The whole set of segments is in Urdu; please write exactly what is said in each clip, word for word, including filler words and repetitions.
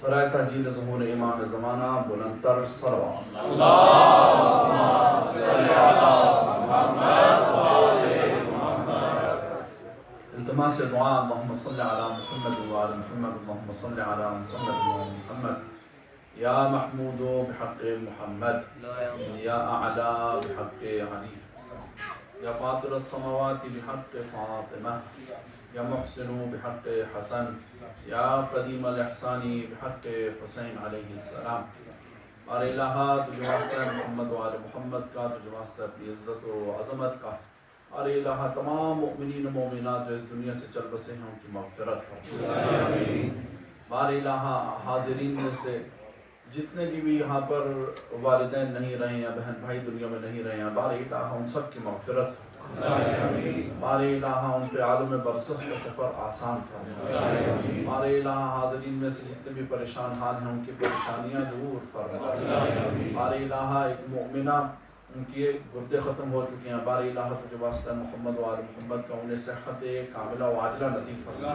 برائے تحجیل ظہور امام زمانہ بلندتر صلوات اللہم صلی علی محمد وآل محمد۔ التماس دعا اللہم صلی علی محمد وآل محمد اللہم صلی علی محمد وآل محمد یا محمود بحق محمد یا اعلی بحق علی یا فاطر السماوات بحق فاطمہ یا محسن بحق حسن یا قدیم الاحسانی بحق حسین علیہ السلام۔ اور الہا تجھے واسطہ محمد و آل محمد کا، تجھے واسطہ اپنی عزت و عظمت کا، اور الہا تمام مؤمنین و مومنات جو اس دنیا سے چل بسے ہیں ان کی مغفرت فرما۔ بار الہا حاضرین میں سے جتنے کی بھی یہاں پر والدین نہیں رہے یا بہن بھائی دنیا میں نہیں رہے ہیں، بار الہا ان سب کی مغفرت فرما۔ بار الہا ان پہ عالم برزخ کا سفر آسان فرما۔ بار الہا حاضرین میں سے جتنے بھی پریشان حال ہیں ان کی پریشانیاں دور فرما۔ بار الہا ایک مؤمنہ ان کی گردے ختم ہو چکے ہیں، بار الہا تجھے واسطہ محمد و آل محمد کا انہیں صحت کاملہ و عاجلہ نصیب فرما۔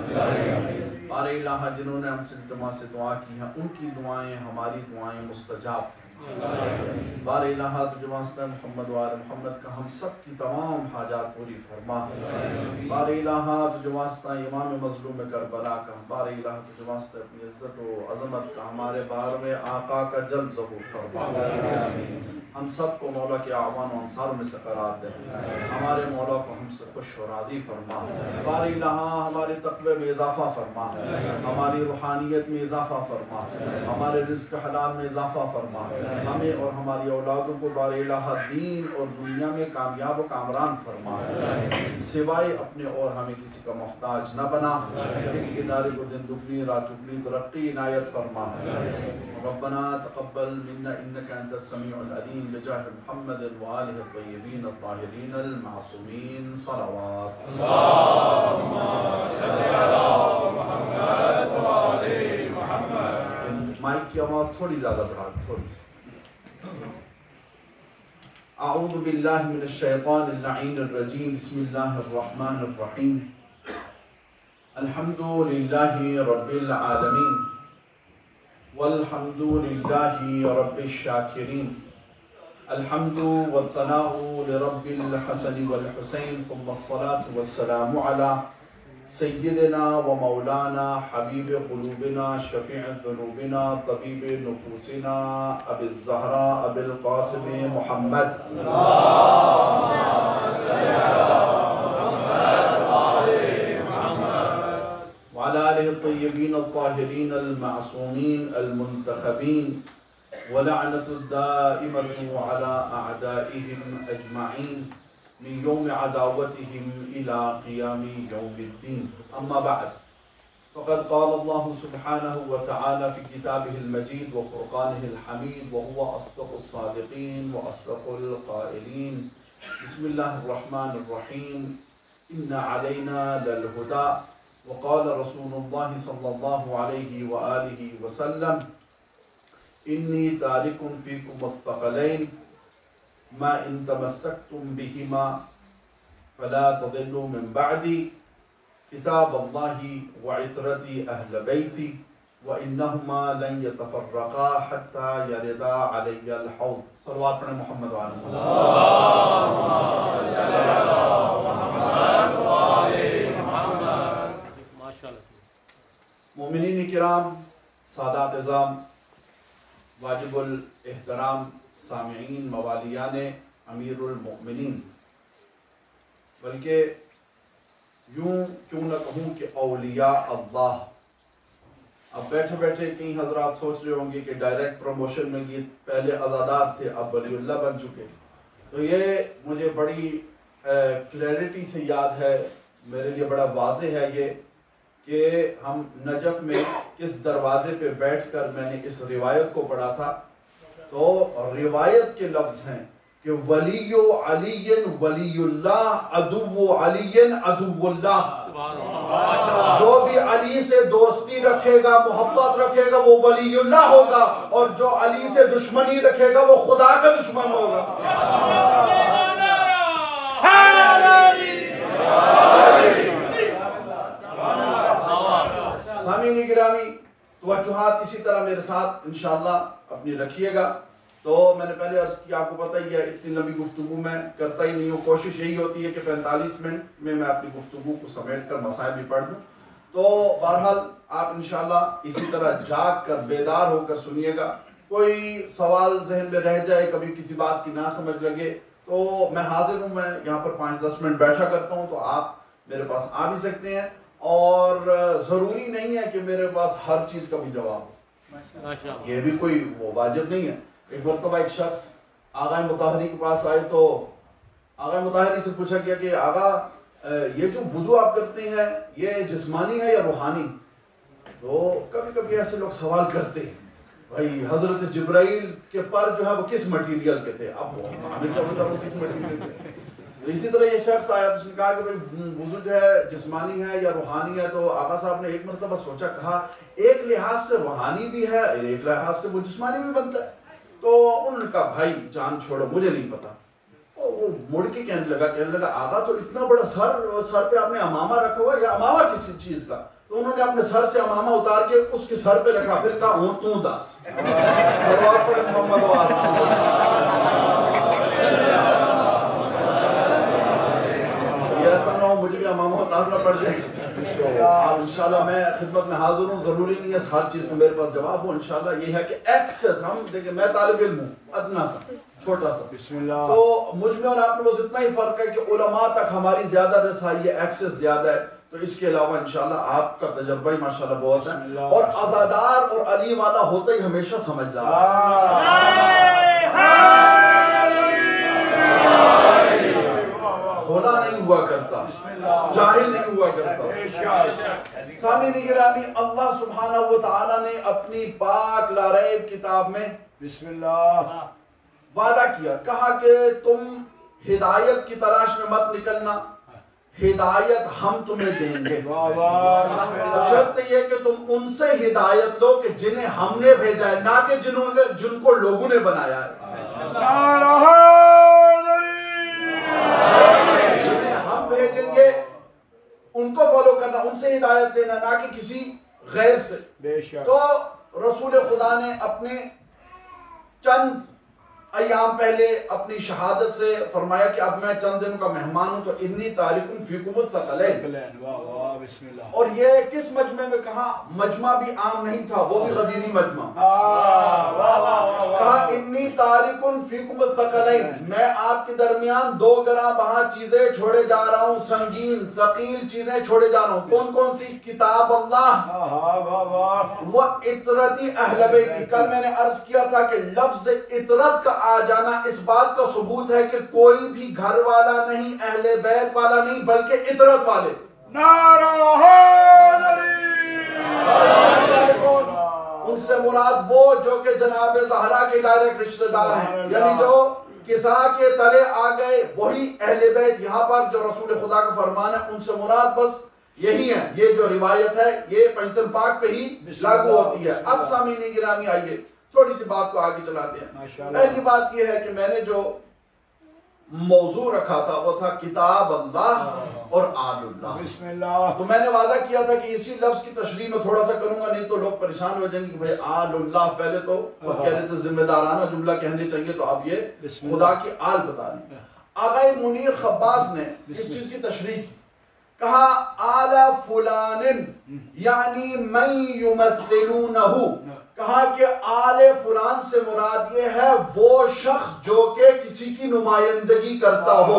بار الہا جنہوں نے ہم سے التماس سے دعا کی ہیں ان کی دعائیں ہماری دعائیں مستجاب فرما۔ بار الہا تجھے واسطہ محمد و آل محمد کا ہم سب کی تمام حاجات پوری فرما۔ بار الہا تجھے واسطہ امام مظلوم کربلا کا، بار الہا تجھے واسطہ اپنی عزت و عظمت کا ہمارے بار میں آقا کا جلد ظہور فرما۔ ہم سب کو مولا کے اعوان و انصار میں سے قرار دے، ہمارے مولا کو ہم سے خوش و راضی فرما۔ بار الہا ہمارے تقوی میں اضافہ فرما، ہماری روحانیت میں اضافہ فرما، ہمارے رزق حلال میں اضافہ فرما، ہمیں اور ہماری اولادوں کو بار الہا دین اور دنیا میں کامیاب و کامران فرما، سوائے اپنے اور ہمیں کسی کا محتاج نہ بنا، اس ادارے کو دن دگنی رات چگنی ترقی عنایت فرما۔ ربنا تقبل منا انك انت السميع العليم بجاه محمد وآله الطيبين الطاهرين المعصومين صلوات اللہم صلی علی محمد وآل محمد۔ مائک کی آواز تھوڑی زیادہ بڑھا تھوڑی سی۔ اعوذ باللہ من الشیطان اللعین الرجیم بسم اللہ الرحمن الرحیم الحمد للہ رب العالمین والحمد للہ رب الشاکرین الحمد والثناء لرب الحسن والحسین ثم الصلاة والسلام علی سیدنا و مولانا حبیب قلوبنا شفیع ذنوبنا طبیب نفوسنا ابی الزہراء ابی القاسم محمد وعلى آله الطيبين الطاهرين المعصومين المنتخبين ولعنة الدائمة على أعدائهم أجمعين من يوم عداوتهم إلى قيام يوم الدين. أما بعد فقد قال الله سبحانه وتعالى في كتابه المجيد وفرقانه الحميد وهو أصدق الصادقين وأصدق القائلين بسم الله الرحمن الرحيم إن علينا للهدى وقال رسول الله صلى الله عليه وآله وسلم إني تارك فيكم الثقلين ما إن تمسكتم بهما فلا تضلوا من بعدي كتاب الله وعترتي أهل بيتي وإنهما لن يتفرقا حتى يردا علي الحوض صلوات پر محمد وآل محمد مومنین کرام، سادات اعظام، واجب الاحترام سامعین، موالیان امیر المؤمنین، بلکہ یوں کیوں نہ کہوں کہ اولیاء اللہ۔ اب بیٹھے بیٹھے کئی حضرات سوچ رہے ہوں گے کہ ڈائریکٹ پروموشن میں یہ پہلے عزادار تھے اب ولی اللہ بن چکے، تو یہ مجھے بڑی کلیئرٹی سے یاد ہے، میرے لیے بڑا واضح ہے یہ کہ ہم نجف میں کس دروازے پہ بیٹھ کر میں نے اس روایت کو پڑھا تھا، تو روایت کے لفظ ہیں کہ ولی علی ولی اللہ عدو علی عدو اللہ، جو بھی علی سے دوستی رکھے گا، محبت رکھے گا، وہ ولی اللہ ہوگا، اور جو علی سے دشمنی رکھے گا وہ خدا کا دشمن ہوگا۔ سامعین گرامی، توجہات اسی طرح میرے ساتھ انشاءاللہ اپنی رکھیے گا. تو میں نے پہلے عرض کیا، آپ کو پتہ ہی ہے اتنی لمبی گفتگو میں کرتا ہی نہیں ہوں. کوشش یہی ہوتی ہے کہ پینتالیس منٹ میں میں اپنی گفتگو کو سمیٹ کر مسائل بھی پڑھ دوں. تو بہرحال آپ انشاءاللہ اسی طرح جاگ کر بیدار ہو کر سنیے گا. کوئی سوال ذہن میں رہ جائے، کبھی کسی بات کی نہ سمجھ لگے، تو میں حاضر ہوں. میں یہاں پر پانچ دس منٹ بیٹھا کرتا ہوں، تو آپ میرے پاس آ بھی سکتے ہیں. اور ضروری نہیں ہے کہ میرے پاس ہر چیز کا بھی جواب ہو، یہ بھی کوئی وہ واجب نہیں ہے. ایک مرتبہ ایک شخص آغا مطہری کے پاس آئے تو آغا مطہری سے پوچھا گیا کہ آغا یہ جو وضو آپ کرتے ہیں یہ جسمانی ہے یا روحانی؟ تو کبھی کبھی ایسے لوگ سوال کرتے ہیں بھائی حضرت جبرائیل کے پر جو ہے وہ کس مٹیریل کے تھے؟ اب ہمیں کیا پتہ وہ کس مٹیریل کے. اسی طرح یہ شخص آیا تو اس نے کہا کہ بھائی وضو جو ہے جسمانی ہے یا روحانی ہے؟ تو آقا صاحب نے ایک مرتبہ سوچا، کہا ایک لحاظ سے روحانی بھی ہے، ایک لحاظ سے وہ جسمانی بھی بنتا ہے. تو انہوں نے کہا بھائی جان چھوڑو، مجھے نہیں پتا. وہ مڑ کے کہنے لگا کہنے لگا آقا تو اتنا بڑا سر سر پہ آپ نے امامہ رکھا ہوا یا امامہ کسی چیز کا؟ تو انہوں نے اپنے سر سے امامہ اتار کے اس کے سر پہ رکھا، پھر کہا ہوں تو دس سلوات پڑھ محمد و آل ایسا نہ ہو مجھے بھی امامہ اتارنا پڑ جائے. انشاءاللہ میں خدمت میں حاضر ہوں. ضروری نہیں ہے ہر چیز میں میرے پاس جواب ہو. انشاءاللہ یہ ہے کہ ایکسس، ہم دیکھیں میں طالب علم ہوں ادنا سا چھوٹا سا، بسم اللہ، تو مجھ میں اور آپ میں بس اتنا ہی فرق ہے کہ علماء تک ہماری زیادہ رسائی ہے، ایکسس زیادہ ہے. تو اس کے علاوہ انشاءاللہ آپ کا تجربہ ہی ماشاءاللہ بہت ہے، اور عزادار اور علی والا ہوتا ہی ہمیشہ سمجھدار ہونا نہیں ہوا کرتا، جاہل نہیں ہوا کرتا. سامعین گرامی، اللہ سبحانہ و تعالی نے اپنی پاک لا ریب کتاب میں بسم اللہ وعدہ کیا، کہا کہ تم ہدایت کی تلاش میں مت نکلنا، ہدایت ہم تمہیں دیں گے. شرط یہ کہ تم ان سے ہدایت لو کہ جنہیں ہم نے بھیجا ہے، نہ کہ جنہوں نے جن کو لوگوں نے بنایا ہے. جنہیں ہم بھیجیں گے ان کو فالو کرنا، ان سے ہدایت لینا، نہ کہ کسی غیر سے. تو رسول خدا نے اپنے چند ایام پہلے اپنی شہادت سے فرمایا کہ اب میں چند دن کا مہمان ہوں، تو انی تارکم فیکم الثقلین. اور یہ کس مجمع میں کہا؟ مجمع بھی عام نہیں تھا، وہ بھی غدیری مجمع. کہا انی تارکم فیکم الثقلین، میں آپ کے درمیان دو گراں بہا چیزیں چھوڑے جا رہا ہوں، سنگین ثقیل چیزیں چھوڑے جا رہا ہوں. کون کون سی؟ کتاب اللہ و اطرتی اہل بیت. کل میں نے عرض کیا تھا کہ لفظ اطرت کا آ جانا اس بات کا ثبوت ہے کہ کوئی بھی گھر والا نہیں، اہل بیت والا نہیں، بلکہ اطرت والے. نعرہ ان سے مراد وہ جو کہ جناب زہرا کے ڈائریکٹ رشتہ دار ہیں، یعنی جو کسا کے تلے آ گئے وہی اہل بیت. یہاں پر جو رسول خدا کا فرمان ہے ان سے مراد بس یہی ہے. یہ جو روایت ہے یہ پنجتن پاک پہ ہی لاگو ہوتی ہے. اب سامعین گرامی آئیے تھوڑی سی بات کو آگے چلاتے ہیں. پہلی بات یہ ہے کہ میں نے جو موضوع رکھا تھا وہ تھا کتاب اللہ اور آل اللہ. بسم اللہ. تو میں نے وعدہ کیا تھا کہ اسی لفظ کی تشریح میں تھوڑا سا کروں گا، نہیں تو لوگ پریشان ہو جائیں گے کہ بھئی آل اللہ. پہلے تو وہ کہہ رہے تھے ذمہ دارانہ جملہ کہنے چاہیے، تو اب یہ خدا کی آل بتا رہی. آقا منیر خباز نے اس چیز کی تشریح کی، کہا آل فلان یعنی من یمثلونہ. کہا کہ آل فلان سے مراد یہ ہے وہ شخص جو کہ کسی کی نمائندگی کرتا ہو.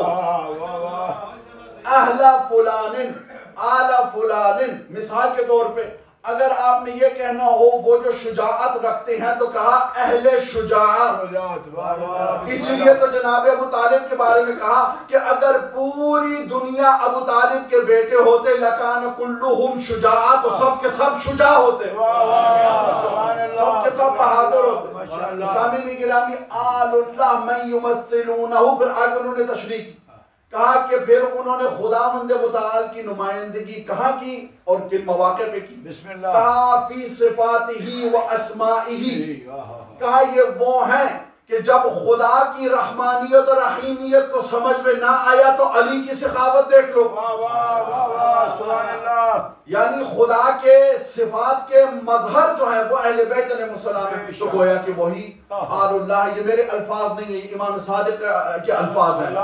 اہل فلان، آل فلان. مثال کے طور پہ اگر آپ نے یہ کہنا ہو وہ جو شجاعت رکھتے ہیں تو کہا اہل شجاعت. اس لیے تو جناب ابو طالب کے بارے میں کہا کہ اگر پوری دنیا ابو طالب کے بیٹے ہوتے لکان کلہم شجاعت، تو سب کے سب شجاع ہوتے، سب کے سب بہادر ہوتے. سامعین گرامی، آل اللہ من یمثلونہ. پھر آگے انہوں نے تشریح کی، کہا کہ پھر انہوں نے خداوند متعال کی نمائندگی کہاں کی اور کن مواقع پہ کی؟ بسم اللہ. کہا فی صفاتہ و اسمائہ. کہا یہ وہ ہیں کہ جب خدا کی رحمانیت اور رحیمیت کو سمجھ میں نہ آیا تو علی کی سخاوت دیکھ لو. یعنی خدا کے صفات کے مظہر جو ہیں وہ اہل بیت علیہ السلام ہیں. تو گویا کہ وہی آل اللہ، یہ میرے الفاظ نہیں ہیں، امام صادق کے الفاظ ہیں.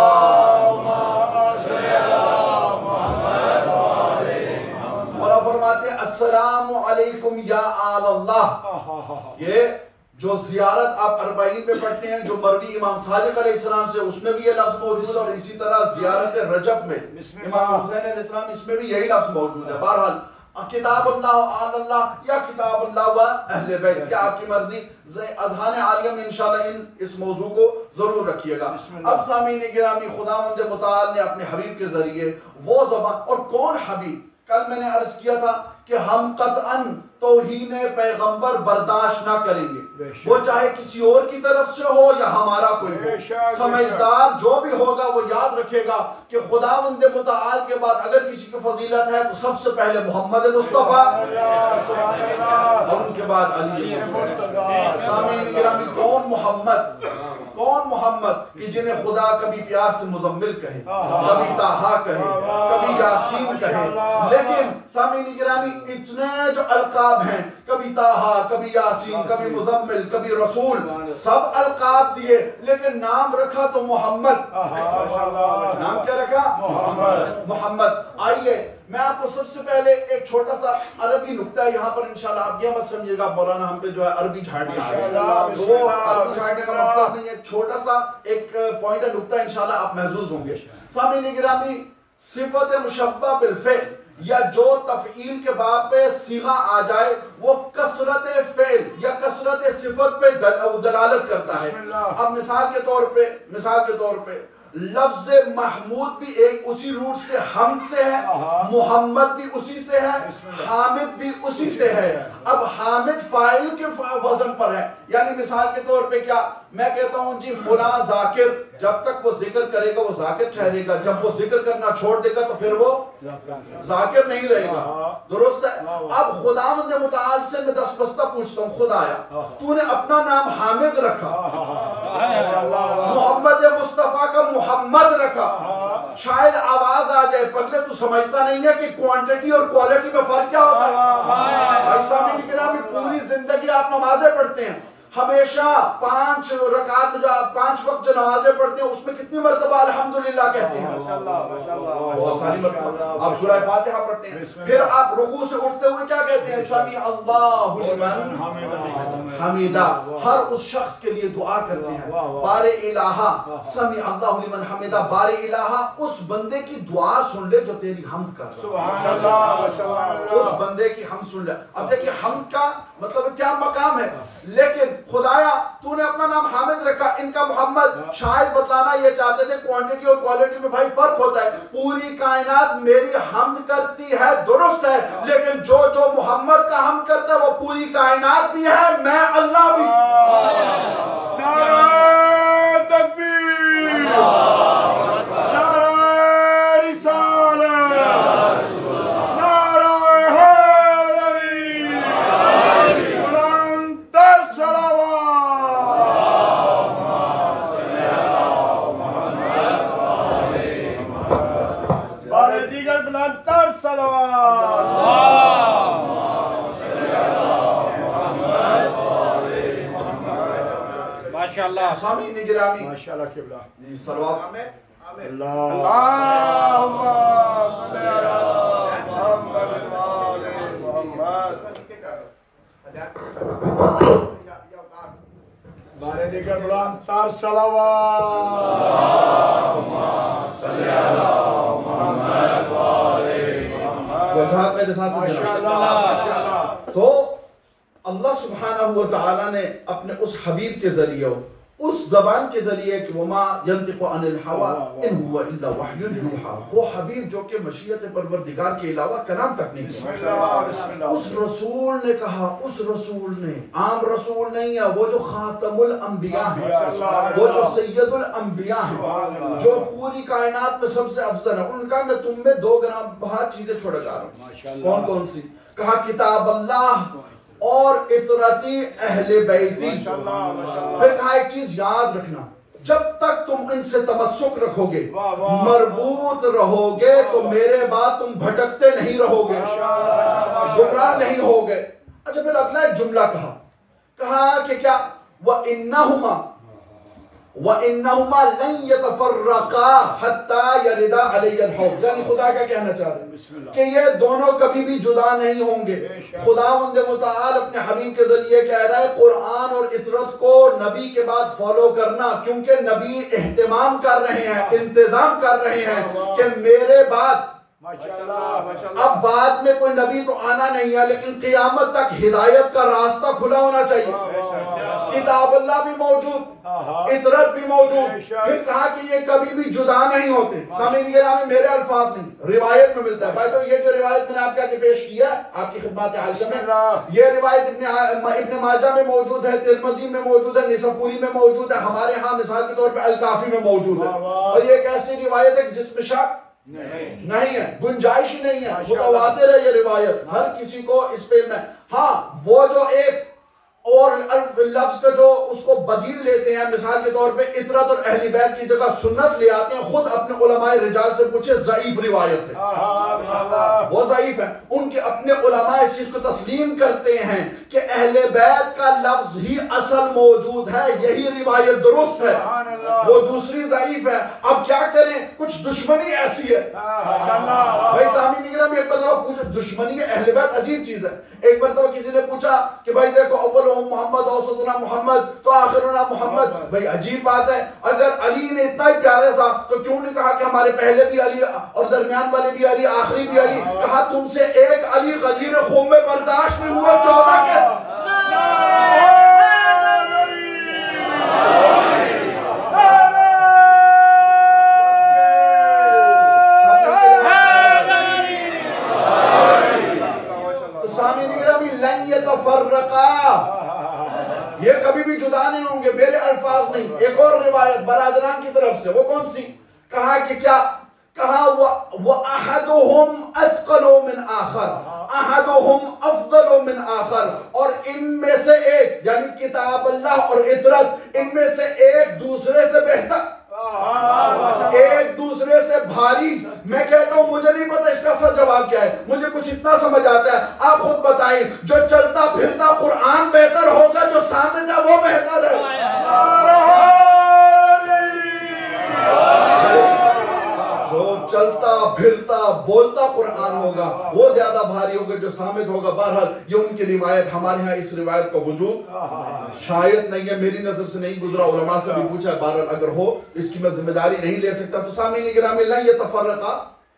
مولا فرماتے ہیں السلام علیکم یا آل اللہ. یہ جو زیارت آپ اربعین میں پڑھتے ہیں جو مروی امام صادق علیہ السلام سے، اس میں بھی یہ لفظ موجود ہے، اور اسی طرح زیارت رجب میں امام حسین علیہ السلام اس میں بھی یہی لفظ موجود ہے. بہرحال کتاب اللہ آل اللہ یا کتاب اللہ و اہل بیت، کیا آپ کی مرضی. اذہان عالیہ میں انشاءاللہ ان اس موضوع کو ضرور رکھیے گا. اب سامعین گرامی، خداوند متعال نے اپنے حبیب کے ذریعے وہ زبان، اور کون حبیب؟ کل میں نے عرض کیا تھا کہ ہم قطعاً توہین پیغمبر برداشت نہ کریں گے، وہ چاہے کسی اور کی طرف سے ہو یا ہمارا کوئی ہو. سمجھدار جو بھی ہوگا وہ یاد رکھے گا کہ خداوند متعال کے بعد اگر کسی کی فضیلت ہے تو سب سے پہلے محمد مصطفیٰ اور ان کے بعد علی. سامعین گرامی، کون محمد؟ کون محمد کہ جنہیں خدا کبھی پیار سے مزمل کہے، کبھی طٰہٰ کہے، کبھی یاسین کہے. لیکن سامعین گرامی، اتنے جو القاب ہیں، کبھی طٰہٰ، کبھی یاسین، کبھی مزمل، کبھی رسول، سب القاب دیے لیکن نام رکھا تو محمد. نام کیا رکھا؟ محمد. محمد. آئیے میں آپ کو سب سے پہلے ایک چھوٹا سا عربی نکتہ ہے یہاں پر، انشاءاللہ آپ یہ مت سمجھے گا مولانا ہم پہ جو ہے عربی جھاڑنے آ گئے، وہ عربی جھاڑنے کا مقصد نہیں ہے. چھوٹا سا ایک پوائنٹ نکتہ انشاءاللہ آپ محظوظ ہوں گے. سامعین گرامی، صفت مشبہ بالفعل یا جو تفعیل کے باب پہ صیغہ آ جائے وہ کثرت فعل یا کثرت صفت پہ دلالت کرتا ہے. اب مثال کے طور پہ مثال کے طور پہ لفظ محمود بھی ایک اسی روٹ سے حمد سے ہے، محمد بھی اسی سے ہے، حامد بھی اسی سے ہے. اب حامد فاعل کے وزن پر ہے، یعنی مثال کے طور پہ کیا میں کہتا ہوں جی فلاں ذاکر، جب تک وہ ذکر کرے گا وہ ذاکر ٹھہرے گا، جب وہ ذکر کرنا چھوڑ دے گا تو پھر وہ ذاکر نہیں رہے گا. درست ہے. اب خداوند متعال سے میں دس بستہ پوچھتا ہوں، خدایا تو نے اپنا نام حامد رکھا، محمد مصطفیٰ کا محمد رکھا، شاید آواز آ جائے پگلے تو سمجھتا نہیں ہے کہ کوانٹیٹی اور کوالٹی میں فرق کیا ہوتا ہے. بھائی سامعین کرام، پوری زندگی آپ نمازیں پڑھتے ہیں، ہمیشہ پانچ رکعت جو پانچ وقت جو نمازیں پڑھتے ہیں اس میں کتنی مرتبہ الحمدللہ کہتے ہیں؟ بہت ساری مرتبہ. آپ سورہ فاتحہ پڑھتے ہیں، پھر آپ رکوع سے اٹھتے ہوئے کیا کہتے ہیں؟ سمیع اللہ لمن حمیدہ. ہر اس شخص کے لیے دعا کرتے ہیں بار الہا سمیع اللہ لمن حمیدہ. بار الہا اس بندے کی دعا سن لے جو تیری حمد کر رہا ہے، اس بندے کی حمد سن لے. اب دیکھیں حمد کا مطلب کیا مقام ہے، لیکن خدایا تو نے اپنا نام حامد رکھا، ان کا محمد. شاید بتلانا یہ چاہتے تھے کوانٹیٹی اور کوالٹی میں بھائی فرق ہوتا ہے. پوری کائنات میری حمد کرتی ہے، درست ہے، لیکن جو جو محمد کا حمد کرتا ہے وہ پوری کائنات بھی ہے، میں اللہ بھی. نعرہ تکبیر، نعرہ رسالت، نعرہ حیدری، بلند تر صلوات. بارے دیگر بلند تر صلوات. ماشاءاللہ. سامعین گرامی، ماشاءاللہ قبلہ. جی صلوات. اللہم صلی علی محمد و آل محمد. بارے دیگر بلند تر صلوات. صلی علی محمد و آل محمد. وجہات میرے ساتھ ماشاءاللہ. تو اللہ سبحانہ و تعالی نے اپنے اس حبیب کے ذریعے اس زبان کے ذریعے کہ وما ينطق عن الهوى ان هو الا وحی یوحی، وہ حبیب جو کہ مشیت پروردگار کے علاوہ کلام تک نہیں کیا. اس رسول نے کہا، اس رسول نے عام رسول نہیں ہے، وہ جو خاتم الانبیاء ہیں، وہ جو سید الانبیاء ہیں، جو پوری کائنات میں سب سے افضل ہے. ان کا میں تم میں دو گرام بہت چیزیں چھوڑ جا رہا ہوں. کون کون سی؟ کہا کتاب اللہ اور اطرتی اہل بیتی. پھر کہا ایک چیز یاد رکھنا، جب تک تم ان سے تمسک رکھو گے، مربوط رہو گے، تو میرے بعد تم بھٹکتے نہیں رہو گے، گمراہ نہیں ہوگے. اچھا پھر اگلا ایک جملہ کہا کہا کہ کیا وَإِنَّهُمَا وَإِنَّهُمَا لَن يَتَفَرَّقَا حَتَّى يَرِدَا عَلَيَّ الْحَوْض. یعنی خدا کا کہنا چاہ رہے ہیں کہ یہ دونوں کبھی بھی جدا نہیں ہوں گے. خداوند متعال اپنے حبیب کے ذریعے کہہ رہا ہے قرآن اور اطرت کو نبی کے بعد فالو کرنا، کیونکہ نبی اہتمام کر رہے ہیں، انتظام کر رہے ہیں کہ میرے بعد اب بعد میں کوئی نبی تو آنا نہیں ہے، لیکن قیامت تک ہدایت کا راستہ کھلا ہونا چاہیے. کتاب اللہ بھی موجود، اطرت بھی موجود. پھر کہا کہ یہ کبھی بھی جدا نہیں ہوتے. سامعین گرامی میرے الفاظ نہیں، روایت میں ملتا ہے. بھائی تو یہ جو روایت میں نے آپ کے آگے پیش کیا آپ کی خدمات عالیہ میں، یہ روایت ابن ابن ماجہ میں موجود ہے، ترمذی میں موجود ہے، نسائی میں موجود ہے، ہمارے ہاں مثال کے طور پہ الکافی میں موجود ہے. اور یہ ایک ایسی روایت ہے جس میں شک نہیں ہے، گنجائش نہیں ہے، متواتر ہے یہ روایت، ہر کسی کو اس پہ میں. ہاں وہ جو ایک اور لفظ کا جو اس کو بدیل لیتے ہیں، مثال کے طور پہ اطرت اور اہل بیت کی جگہ سنت لے آتے ہیں، خود اپنے علماء رجال سے پوچھے ضعیف روایت ہے، وہ ضعیف ہے. ان کے اپنے علماء اس چیز کو تسلیم کرتے ہیں کہ اہل بیت کا لفظ ہی اصل موجود ہے، یہی روایت درست ہے، وہ دوسری ضعیف ہے. اب کیا کریں، کچھ دشمنی ایسی ہے. بھائی سامعین گرامی ایک مرتبہ پوچھا، دشمنی اہل بیت عجیب چیز ہے. ایک مرتبہ کسی نے پوچھا کہ بھائی دیکھو اول محمد اوسطنا محمد تو آخرنا محمد. بھئی عجیب بات ہے، اگر علی نے اتنا ہی پیارا تھا تو کیوں نہیں کہا کہ ہمارے پہلے بھی علی اور درمیان والے بھی علی، آخری بھی علی. کہا تم سے ایک علی غدیر خون میں برداشت نہیں ہوا، چودہ کیسے؟ تو سامعین گرامی لن یتفرقا، یہ کبھی بھی جدا نہیں ہوں گے، میرے الفاظ نہیں. ایک اور روایت برادران کی طرف سے، وہ کون سی؟ کہا کہ کیا؟ کہا وَأَحَدُهُمْ أَثْقَلُ مِنْ آخر، أَحَدُهُمْ أَفْضَلُ مِنْ آخر. اور ان میں سے ایک یعنی کتاب اللہ اور اطرت، ان میں سے ایک دوسرے سے بہتر، ایک دوسرے سے بھاری. میں کہتا ہوں مجھے نہیں پتا اس کا سر جواب کیا ہے، مجھے کچھ اتنا سمجھ آتا ہے، آپ خود بتائیں. جو چلتا پھرتا قرآن بہتر ہوگا، جو سامنے ہے وہ بہتر ہے. جو چلتا پھرتا بولتا قرآن ہوگا وہ زیادہ بھاری ہوگا، جو سامت ہوگا. بہرحال یہ ان کی روایت، ہمارے ہاں اس روایت کا وجود شاید نہیں ہے، میری نظر سے نہیں گزرا، علماء سے بھی پوچھا ہے. بہرحال اگر ہو اس کی میں ذمہ داری نہیں لے سکتا. تو سامعین گرامی لن یتفرقا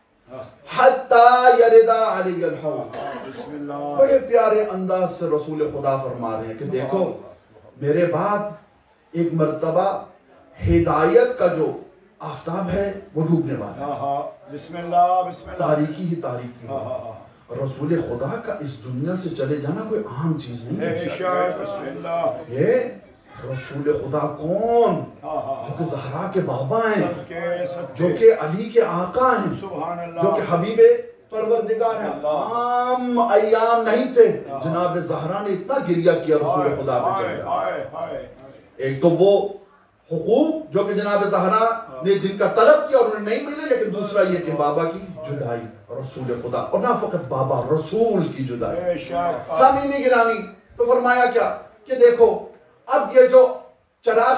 حتی یردا علی الحوض. بڑے پیارے انداز سے رسول خدا فرما رہے ہیں کہ دیکھو میرے بعد ایک مرتبہ ہدایت کا جو آفتاب ہے وہ ڈوبنے والا ہے. بسم اللہ بسم اللہ، تاریکی ہی تاریکی ہے. رسول خدا کا اس دنیا سے چلے جانا کوئی عام چیز نہیں ہے. بسم اللہ، یہ رسول خدا کون؟ جو کہ زہرا کے بابا ہیں، جو کہ علی کے آقا ہیں، جو کہ حبیب پروردگار ہیں. عام ایام نہیں تھے، جناب زہرا نے اتنا گریہ کیا رسول خدا پہ چل گیا. ایک تو وہ حقوق جو کہ جناب زہرا نے جن کا طلب کیا اور انہیں نہیں ملے، لیکن دوسرا یہ کہ بابا کی جدائی رسول خدا، اور نہ فقط بابا، رسول کی جدائی. سامعین گرامی تو فرمایا کیا کہ دیکھو اب یہ جو چراغ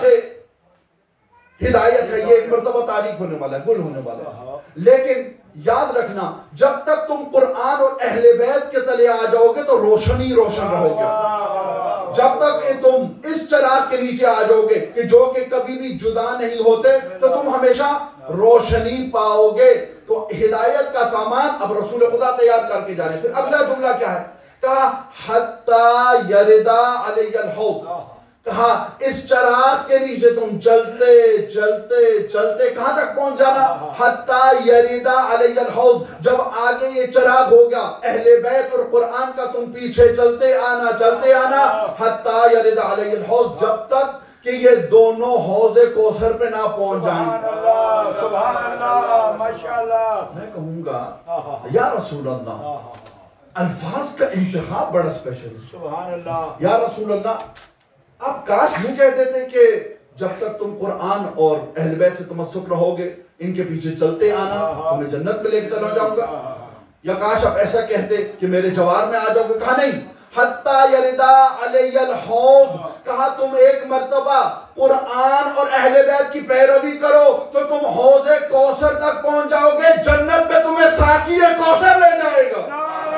ہدایت ہے یہ ایک مرتبہ تاریک ہونے والا ہے، گل ہونے والا ہے. لیکن یاد رکھنا جب تک تم قرآن اور اہل بیت کے تلے آ جاؤ گے تو روشنی روشن رہو گے. جب تک تم اس چراغ کے نیچے آ جاؤ گے کہ جو کہ کبھی بھی جدا نہیں ہوتے تو تم ہمیشہ روشنی پاؤ گے. تو ہدایت کا سامان اب رسول خدا تیار کر کے جانے. پھر اگلا جملہ کیا ہے؟ کہا حتی یردا علی الحوض. کہا اس چراغ کے نیچے تم چلتے چلتے چلتے کہاں تک پہنچ جانا؟ حتی یردا علی الحوض. جب آگے یہ چراغ ہوگا اہل بیت اور قرآن کا تم پیچھے چلتے آنا چلتے آنا حتی یردا علی الحوض، جب تک کہ یہ دونوں حوض کوثر پہ نہ پہنچ جائیں. سبحان اللہ سبحان اللہ ماشاءاللہ. میں کہوں گا یا رسول اللہ الفاظ کا انتخاب بڑا اسپیشل ہے. سبحان اللہ. یا رسول اللہ آپ کاش یوں کہہ دیتے کہ جب تک تم قرآن اور اہل بیت سے تمسک رہو گے ان کے پیچھے چلتے آنا تمہیں جنت میں لے کے چلا جاؤں گا. یا کاش آپ ایسا کہتے کہ میرے جوار میں آ جاؤ گے. کہا نہیں. حتیٰ یردا علی الحوض, کہا تم ایک مرتبہ قرآن اور اہل بیت کی پیروی کرو تو تم حوض کوثر تک پہنچ جاؤ گے. جنت میں تمہیں ساقی کوثر لے جائے گا.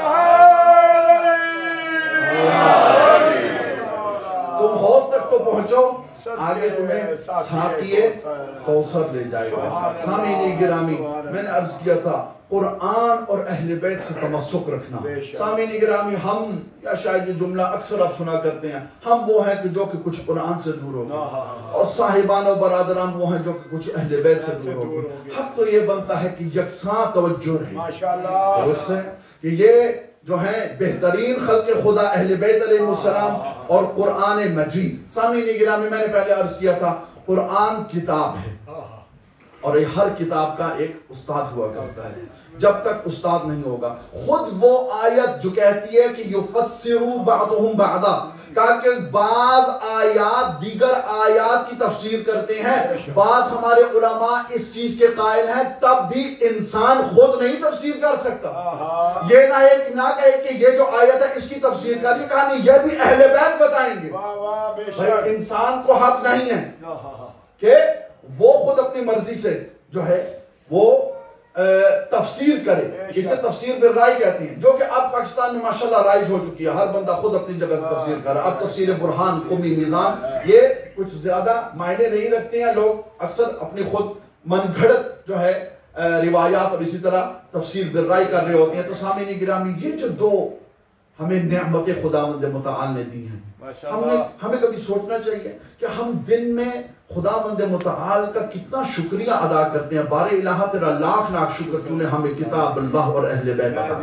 تم حوض تک تو پہنچو, آگے تمہیں ساقی کوثر لے جائے گا. سامعین گرامی, میں نے عرض کیا تھا قرآن اور اہل بیت سے تمسک رکھنا. سامعین گرامی, ہم یا شاید یہ جملہ اکثر آپ سنا کرتے ہیں, ہم وہ ہیں کہ جو کہ کچھ قرآن سے دور ہو گئے اور صاحبان و برادران وہ ہیں جو کہ کچھ اہل بیت سے دور ہو گئے. حق تو یہ بنتا ہے کہ یکساں توجہ رہے. ماشاءاللہ. درست ہے کہ یہ جو ہیں بہترین خلق خدا اہل بیت علیہ السلام اور قرآن مجید. سامعین گرامی, میں نے پہلے عرض کیا تھا قرآن کتاب ہے اور یہ ہر کتاب کا ایک استاد ہوا کرتا ہے. جب تک استاد نہیں ہوگا, خود وہ آیت جو کہتی ہے کہ یفسروا بعضهم بعضا, کہا کہ بعض آیات دیگر آیات کی تفسیر کرتے ہیں. بعض ہمارے علماء اس چیز کے قائل ہیں تب بھی انسان خود نہیں تفسیر کر سکتا. یہ نہ ہے کہ نہ کہے کہ یہ جو آیت ہے اس کی تفسیر کر, یہ کہا نہیں, یہ بھی اہل بیت بتائیں گے. بھائی انسان کو حق نہیں ہے کہ وہ خود اپنی مرضی سے جو ہے وہ تفسیر کرے. اسے تفسیر بالرائے کہتی ہیں, جو کہ اب پاکستان میں ماشاءاللہ رائج ہو چکی ہے. ہر بندہ خود اپنی جگہ سے تفسیر کر رہا ہے. اب تفسیر برہان, قمی, میزان یہ کچھ زیادہ معنی نہیں رکھتے ہیں. لوگ اکثر اپنی خود من گھڑت جو ہے روایات اور اسی طرح تفسیر بالرائے کر رہے ہوتے ہیں. تو سامعین گرامی, یہ جو دو ہمیں نعمت خداوند متعال نے دی ہیں, ہم نے ہمیں کبھی سوچنا چاہیے کہ ہم دن میں خداوند متعال کا کتنا شکریہ ادا کرتے ہیں. بارے الہ تیرا لاکھ لاکھ شکر تو نے ہمیں کتاب اللہ اور اہل بیت عطا.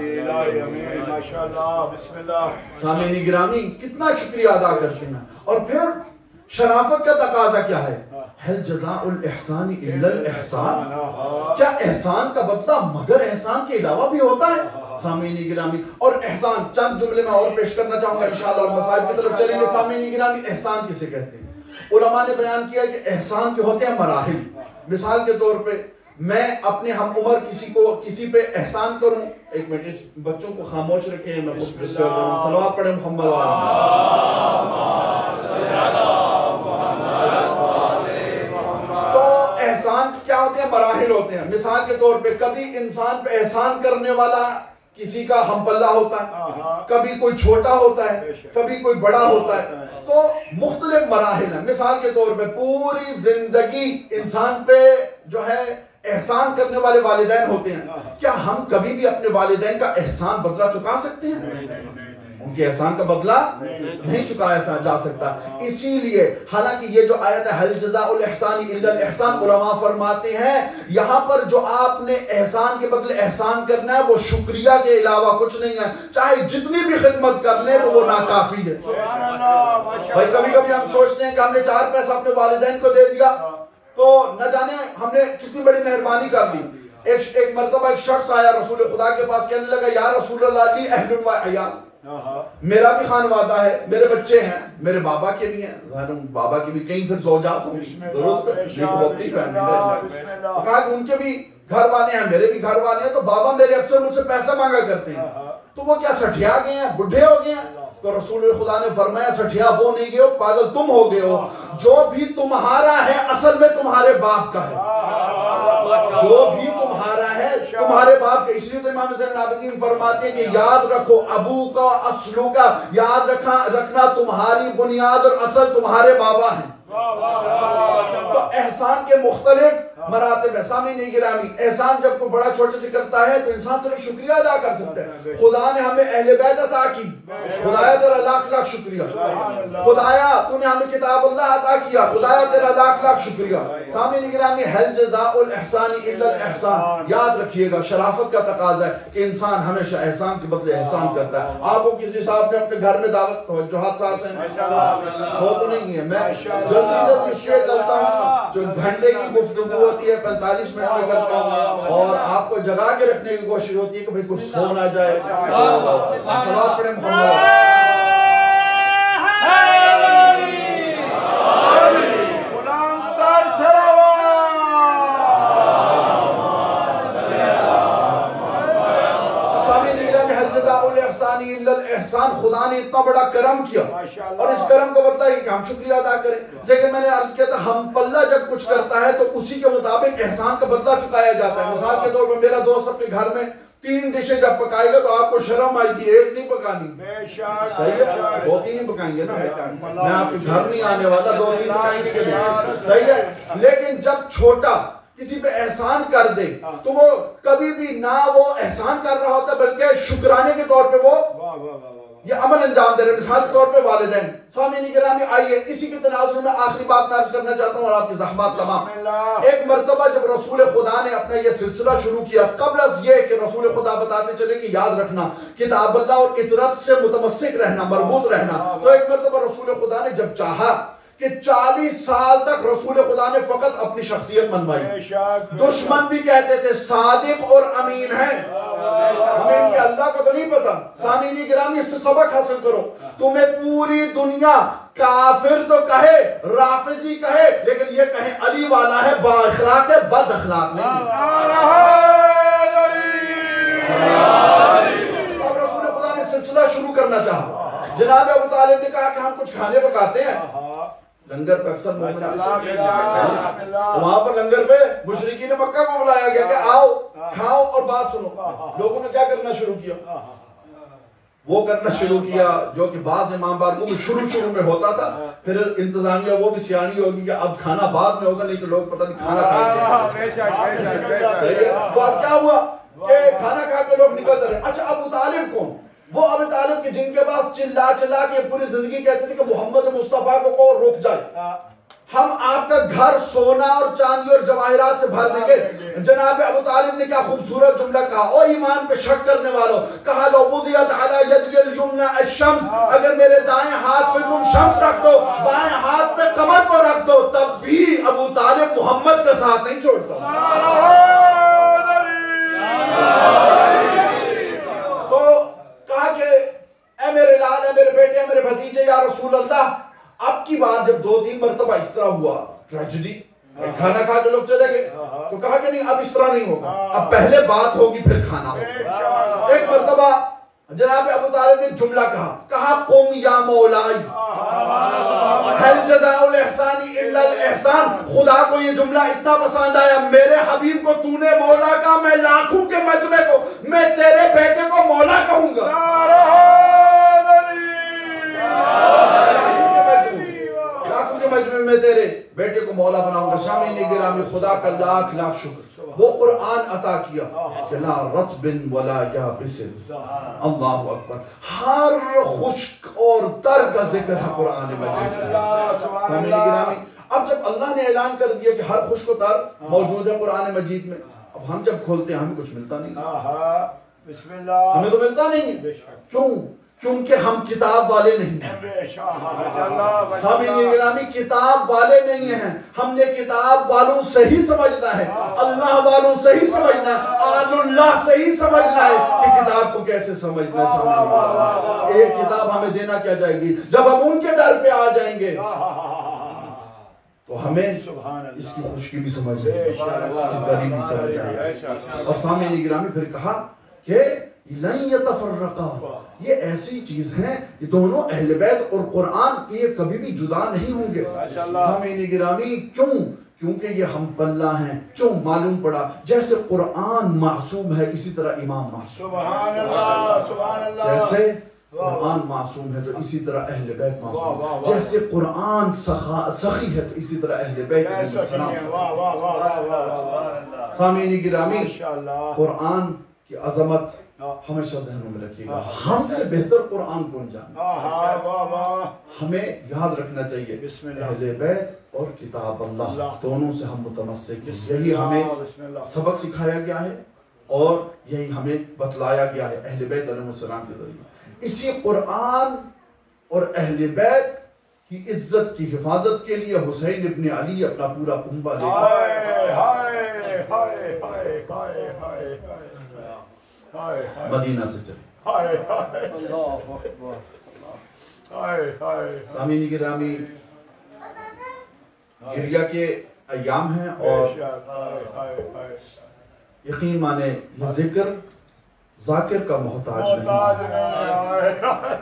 سامعین گرامی, کتنا شکریہ ادا کرتے ہیں. اور پھر شرافت کا تقاضا کیا ہے؟ هل جزاء الاحسان الا الاحسان, کیا احسان کا بدلہ مگر احسان کے علاوہ بھی ہوتا ہے؟ سامعین گرامی, اور احسان چند جملے میں اور پیش کرنا چاہوں گا انشاءاللہ اور مصائب کی طرف چلیں گے. سامعین گرامی, احسان کسے کہتے ہیں؟ علماء نے بیان کیا کہ احسان کے ہوتے ہیں مراحل. مثال کے طور پہ میں اپنے ہم عمر کسی کو کسی پہ احسان کروں. ایک منٹ بچوں کو خاموش رکھیں, میں صلوات پڑھیں محمد تو احسان کیا ہوتے ہیں؟ مراحل ہوتے ہیں. مثال کے طور پہ کبھی انسان پہ احسان کرنے والا کسی کا ہم پلہ ہوتا ہے, کبھی کوئی چھوٹا ہوتا ہے, کبھی کوئی بڑا ہوتا ہے. تو مختلف مراحل ہیں. مثال کے طور پہ پوری زندگی انسان پہ جو ہے احسان کرنے والے والدین ہوتے ہیں. کیا ہم کبھی بھی اپنے والدین کا احسان بدلہ چکا سکتے ہیں؟ ان کے احسان کا بدلہ نہیں چکایا جا سکتا. اسی لیے حالانکہ یہ جو آیت ہے حل جزاء الاحسان الا الاحسان, علماء فرماتے ہیں یہاں پر جو آپ نے احسان کے بدلے احسان کرنا ہے وہ شکریہ کے علاوہ کچھ نہیں ہے. چاہے جتنی بھی خدمت کر لیں تو وہ ناکافی ہے. بھائی کبھی کبھی ہم سوچتے ہیں کہ ہم نے چار پیسہ اپنے والدین کو دے دیا تو نہ جانے ہم نے کتنی بڑی مہربانی کر لی. ایک ایک مرتبہ ایک شخص آیا رسول خدا کے پاس, کہنے لگا یا رسول اللہ لی اہل و عیال, میرا بھی خانوادہ ہے, میرے بچے ہیں, میرے بابا کے بھی ہیں, ظاہر بابا کے بھی کئی پھر زوجات ہوں, درست ہے, یہ تو اپنی فیملی ہے. کہا کہ ان کے بھی گھر والے ہیں, میرے بھی گھر والے ہیں, تو بابا میرے اکثر مجھ سے پیسہ مانگا کرتے ہیں, تو وہ کیا سٹھیا گئے ہیں, بڈھے ہو گئے ہیں؟ تو رسول خدا نے فرمایا سٹھیا وہ نہیں گئے ہو, پاگل تم ہو گئے ہو. جو بھی تمہارا ہے اصل میں تمہارے باپ کا ہے, جو بھی تمہارا ہے تمہارے باپ کا. اس لیے تو امام حسین العابدین فرماتے ہیں کہ یاد رکھو ابو کا اصلو کا, یاد رکھا رکھنا تمہاری بنیاد اور اصل تمہارے بابا ہیں. تو احسان کے مختلف مراتب ہے. سامعین گرامی, احسان جب کوئی بڑا چھوٹے سے کرتا ہے تو انسان صرف شکریہ ادا کر سکتا ہے. خدا نے ہمیں اہل بیت عطا کی, خدایا تیرا لاکھ لاکھ شکریہ. خدایا تو نے ہمیں کتاب اللہ عطا کیا, خدایا تیرا لاکھ لاکھ شکریہ. سامعین گرامی, هل جزاء الاحسان الا الاحسان, یاد رکھیے گا شرافت کا تقاضا ہے کہ انسان ہمیشہ احسان کے بدلے احسان کرتا ہے. آپ کو کسی صاحب نے اپنے گھر میں دعوت, توجہات ساتھ ہیں, سو تو نہیں ہے, میں جلدی جلدی اس لیے چلتا ہوں جو گھنٹے کی گفتگو ہوتی ہے پینتالیس منٹ میں کرتا ہوں، اور آپ کو جگا کے رکھنے کی کوشش ہوتی ہے کہ بھئی کچھ سو نہ جائے. صلوات پڑھیں محمد. احسان خدا نے اتنا بڑا کرم کیا اور اس کرم کو بدلا ہے کہ ہم شکریہ ادا کریں. لیکن میں نے عرض کیا تھا ہم پلہ جب کچھ کرتا ہے تو اسی کے مطابق احسان کا بدلہ چکایا جاتا ہے. مثال کے طور پر میرا دوست اپنے گھر میں تین ڈشیں جب پکائے گا تو آپ کو شرم آئے گی، ایک نہیں پکانی. صحیح ہے، دو تین ہی پکائیں گے نا. میں آپ کے گھر نہیں آنے والا، دو تین پکائیں گے. صحیح ہے. لیکن جب چھوٹا کسی پہ احسان کر دے تو وہ کبھی بھی نہ وہ احسان کر رہا ہوتا بلکہ شکرانے کے طور پہ وہ یہ عمل انجام دے رہے. مثال کے طور پہ والدین. سامعین گرامی آئیے اسی کے تناظر میں آخری بات میں عرض کرنا چاہتا ہوں اور آپ کی زحمات تمام. ایک مرتبہ جب رسول خدا نے اپنا یہ سلسلہ شروع کیا، قبل از یہ کہ رسول خدا بتاتے چلے کہ یاد رکھنا کتاب اللہ اور اطرت سے متمسک رہنا، مربوط رہنا، تو ایک مرتبہ رسول خدا نے جب چاہا کہ چالیس سال تک رسول خدا نے فقط اپنی شخصیت منوائی. دشمن بھی کہتے تھے صادق اور امین ہیں. ہمیں ان کے اللہ کو تو نہیں پتا. سامعین گرامی اس سے سبق حاصل کرو. تمہیں پوری دنیا کافر تو کہے، رافضی کہے، لیکن یہ کہے علی والا ہے، با اخلاق ہے، بد اخلاق نہیں. اب رسول خدا نے سلسلہ شروع کرنا چاہا. جناب ابو طالب نے کہا کہ ہم کچھ کھانے پکاتے ہیں. لنگر پہ اکثر وہاں پر لنگر پہ مشرکین مکہ کو بلایا گیا کہ آؤ کھاؤ اور بات سنو. لوگوں نے کیا کرنا شروع کیا؟ وہ کرنا شروع کیا جو کہ بعض امام بارگوں میں شروع شروع میں ہوتا تھا. پھر انتظامیہ وہ بھی سیانی ہوگی کہ اب کھانا بعد میں ہوگا، نہیں تو لوگ پتہ نہیں کھانا کھائیں گے. تو اب کیا ہوا کہ کھانا کھا کے لوگ نکلتے رہے. اچھا ابو طالب کون؟ وہ ابو طالب کے جن کے پاس چلا چلا کے پوری زندگی کہتے تھے کہ محمد مصطفیٰ کو کو رک جائے، ہم آپ کا گھر سونا اور چاندی اور جواہرات سے بھر دیں گے. جناب ابو طالب نے کیا خوبصورت جملہ کہا، او ایمان پہ شک کرنے والوں، کہا لو وضعت علی یدی الیمنی الشمس، اگر میرے دائیں ہاتھ پہ تم شمس رکھ دو، بائیں ہاتھ پہ قمر کو رکھ دو، تب بھی ابو طالب محمد کا ساتھ نہیں چھوڑتا. اے میرے لال، اے میرے بیٹے، اے میرے بھتیجے، یا رسول اللہ. اب کی بار جب دو تین مرتبہ اس طرح ہوا ٹریجڈی، کھانا کھا کے لوگ چلے گئے تو کہا کہ نہیں اب اس طرح نہیں ہوگا، اب پہلے بات ہوگی پھر کھانا ہوگا. ایک مرتبہ جناب ابو طالب نے جملہ کہا، کہا قم یا مولائی هل جزاء الاحسان الا الاحسان. خدا کو یہ جملہ اتنا پسند آیا، میرے حبیب کو تو نے مولا کہا، میں لاکھوں کے مجمع کو، میں تیرے بیٹے کو مولا کہوں گا. لاکھوں کے مجمع میں تیرے بیٹے کو مولا بناؤں گا. سامعین گرامی خدا کا لاکھ لاکھ شکر، وہ قرآن عطا کیا کہ لا رطب ولا یابس. اللہ اکبر. ہر خشک اور تر کا ذکر ہے قرآن مجید میں. سامعین گرامی اب جب اللہ نے اعلان کر دیا کہ ہر خشک و تر موجود ہے قرآن مجید میں، اب ہم جب کھولتے ہیں ہمیں کچھ ملتا نہیں. ہمیں تو ملتا نہیں ہے. کیوں؟ کیونکہ ہم کتاب والے نہیں ہیں. سامعین گرامی کتاب والے نہیں ہیں. ہم نے کتاب والوں سے ہی سمجھنا ہے، اللہ والوں سے ہی سمجھنا ہے، آل اللہ سے ہی سمجھنا ہے کہ کتاب کو کیسے سمجھنا ہے. سامعین ایک کتاب ہمیں دینا کیا جائے گی. جب ہم ان کے در پہ آ جائیں گے تو ہمیں اس کی خشکی بھی سمجھ آئے گی، اس کی تری بھی سمجھ آئے گی. اور سامعین گرامی پھر کہا کہ لن یتفرقا، یہ ایسی چیز ہے کہ دونوں اہل بیت اور قرآن یہ کبھی بھی جدا نہیں ہوں گے. سامعین گرامی کیوں؟ کیونکہ یہ ہم پلہ ہیں. کیوں؟ معلوم پڑا جیسے قرآن معصوم ہے اسی طرح امام معصوم. سبحان اللہ سبحان اللہ. جیسے قرآن معصوم ہے تو اسی طرح اہل بیت معصوم ہے. جیسے قرآن سخی ہے تو اسی طرح اہل بیت معصوم. سامعین گرامی قرآن کی عظمت ہمیشہ ذہنوں میں رکھیے گا. ہم سے بہتر قرآن کون جانے. ہمیں یاد رکھنا چاہیے اہل بیت اور کتاب اللہ دونوں سے ہم متمسک ہیں. یہی ہمیں سبق سکھایا گیا ہے اور یہی ہمیں بتلایا گیا ہے اہل بیت علیہ السلام کے ذریعے. اسی قرآن اور اہل بیت کی عزت کی حفاظت کے لیے حسین ابن علی اپنا پورا کنبہ لے کر مدینہ سے چلے. سامعین گرامی، گریہ کے ایام ہیں اور یقین مانے یہ ذکر ذاکر کا محتاج نہیں.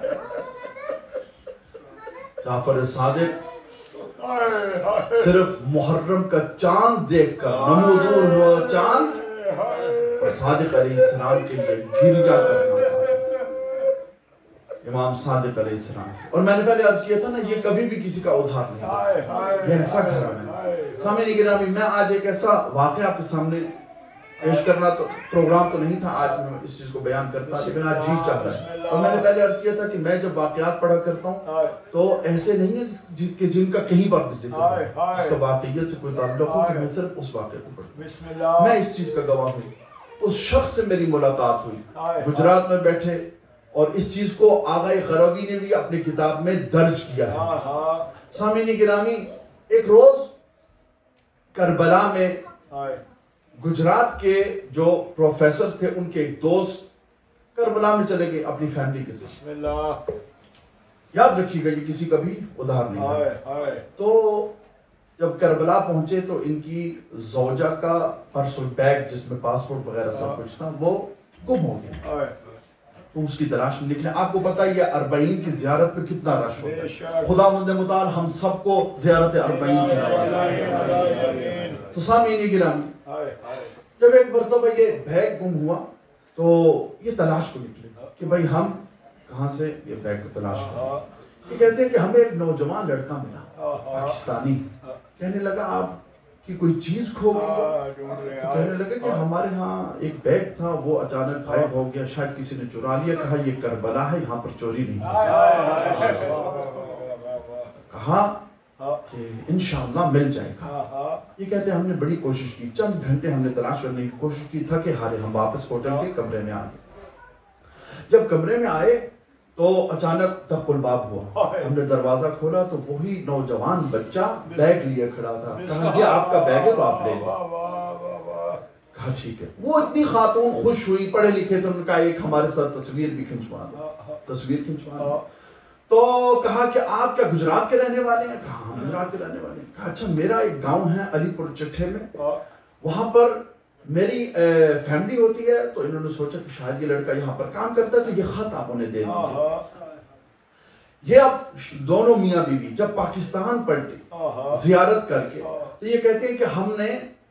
جعفر صادق صرف محرم کا چاند دیکھ کر نمودور ہوا چاند اور صادق علیہ السلام کے لیے گریہ کرنا تھا. امام صادق علیہ السلام. اور میں نے پہلے عرض کیا تھا نا، یہ کبھی بھی کسی کا ادھار نہیں، یہ ایسا گھرانہ ہے. سامعین گرامی، میں آج ایک ایسا واقعہ آپ کے سامنے پیش کرنا تو پروگرام تو نہیں تھا آج میں اس چیز کو بیان کرتا، لیکن آج جی چاہ رہا ہے. اور میں نے پہلے عرض کیا تھا کہ میں جب واقعات پڑھا کرتا ہوں تو ایسے نہیں ہے کہ جن کا کہیں پر بھی ذکر ہو، اس کا واقعیت سے کوئی تعلق ہو کہ میں صرف اس واقعے کو پڑھوں. میں اس چیز کا گواہ ہوں. اس شخص سے میری ملاقات ہوئی، گجرات میں بیٹھے، اور اس چیز کو آغا غروی نے بھی اپنی کتاب میں درج کیا ہے. سامعین گرامی، ایک روز کربلا میں گجرات کے جو پروفیسر تھے ان کے ایک دوست کربلا میں چلے گئے اپنی فیملی کے ساتھ. یاد رکھیے گا یہ کسی کا بھی ادھار نہیں ہے. تو جب کربلا پہنچے تو ان کی زوجہ کا پرس اور بیگ جس میں پاسپورٹ وغیرہ سب کچھ تھا وہ گم ہو گیا. تو اس کی تلاش میں نکلے. آپ کو پتہ ہے یہ اربعین کی زیارت پہ کتنا رش ہوتا ہے. خداوند متعال ہم سب کو زیارت اربعین سے نوازے. تو سامعین گرامی، جب ایک مرتبہ یہ بیگ گم ہوا تو یہ تلاش کو نکلے کہ بھائی ہم کہاں سے یہ بیگ کو تلاش کریں. یہ کہتے ہیں کہ ہمیں ایک نوجوان لڑکا ملا پاکستانی. کہنے لگا آپ کی کوئی چیز کھو گئی. کہنے لگا کہ ہمارے ہاں ایک بیگ تھا وہ اچانک غائب ہو گیا، شاید کسی نے چرا لیا. کہا یہ کربلا ہے، یہاں پر چوری نہیں. کہا کہ انشاءاللہ مل جائے گا. یہ کہتے ہیں ہم نے بڑی کوشش کی، چند گھنٹے ہم نے تلاش کرنے کی کوشش کی، تھا کہ ہارے ہم واپس ہوٹل کے کمرے میں آ گئے. جب کمرے میں آئے تو اچانک دق الباب ہوا. ہم نے دروازہ کھولا تو وہی نوجوان بچہ بیگ لیے کھڑا تھا. کہا یہ آپ کا بیگ ہے تو آپ لے لیں. کہا ٹھیک ہے. وہ اتنی خاتون خوش ہوئی، پڑھے لکھے تو ان کا ایک ہمارے ساتھ تصویر بھی کھنچوا دو. تصویر کھنچوا دو. تو کہا کہ آپ کیا گجرات کے رہنے والے ہیں؟ کہا ہم گجرات کے رہنے والے ہیں. کہا اچھا میرا ایک گاؤں ہے علی پور چٹھے میں، وہاں پر میری فیملی ہوتی ہے. تو انہوں نے سوچا کہ شاید یہ لڑکا یہاں پر کام کرتا ہے تو یہ خط آپ انہیں دے دیجیے. یہ اب دونوں میاں بیوی جب پاکستان پلٹے زیارت کر کے تو یہ کہتے ہیں کہ ہم نے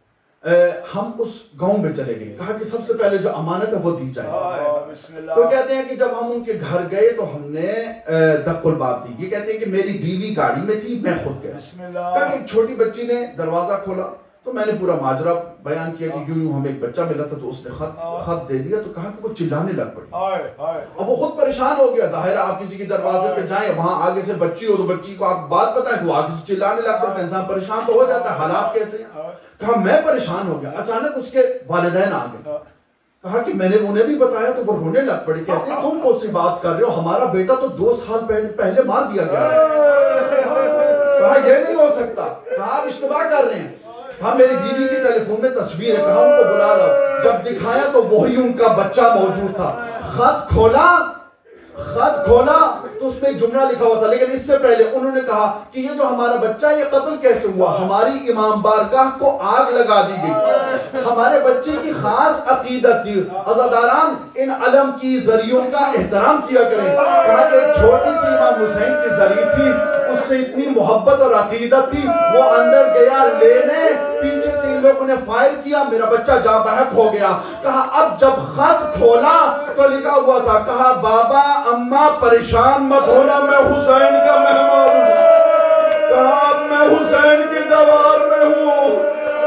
ہم اس گاؤں میں چلے گئے. کہا کہ سب سے پہلے جو امانت ہے وہ دی جائے. تو کہتے ہیں کہ جب ہم ان کے گھر گئے تو ہم نے دق الباب دی. یہ کہتے ہیں کہ میری بیوی گاڑی میں تھی، میں خود گیا. کہا کہ ایک چھوٹی بچی نے دروازہ کھولا تو میں نے پورا ماجرا بیان کیا کہ یوں یوں ہمیں ایک بچہ ملا تھا تو اس نے خط خط دے دیا. تو کہا کہ وہ چلانے لگ پڑی. اب وہ خود پریشان ہو گیا. ظاہر آپ کسی کی دروازے پہ جائیں، وہاں آگے سے بچی ہو تو بچی کو آپ بات بتائیں تو آگے سے چلانے لگ پڑتا ہے. انسان پریشان تو ہو جاتا ہے، حالات کیسے. کہا میں پریشان ہو گیا. اچانک اس کے والدین آ گئے. کہا کہ میں نے انہیں بھی بتایا تو وہ رونے لگ پڑے. کہتے ہیں تم کون سی بات کر رہے ہو، ہمارا بیٹا تو دو سال پہلے مار دیا گیا ہے. کہا یہ نہیں ہو سکتا. کہا آپ اشتباہ کر رہے ہیں. ہاں میری بیوی کی ٹیلی فون میں تصویر ہے. کہا ان کو بلا لاؤ. جب دکھایا تو وہی ان کا بچہ موجود تھا. خط کھولا خط کھولا تو اس میں ایک جملہ لکھا ہوا تھا، لیکن اس سے پہلے انہوں نے کہا کہ یہ جو ہمارا بچہ یہ قتل کیسے ہوا. ہماری امام بارگاہ کو آگ لگا دی گئی. ہمارے بچے کی خاص عقیدت تھی. عزاداران ان علم کی ذریعوں کا احترام کیا کریں. کہا کہ ایک چھوٹی سی امام حسین کی ذریع تھی، اس سے اتنی محبت اور عقیدت تھی. وہ اندر گیا لینے، پیچھے سے ان لوگوں نے فائر کیا، میرا بچہ جاں بحق ہو گیا. کہا اب جب خط کھولا تو لکھا ہوا تھا، کہا بابا اماں پریشان مت ہونا، میں حسین کا مہمان ہوں. کہا میں حسین کی دوار میں ہوں.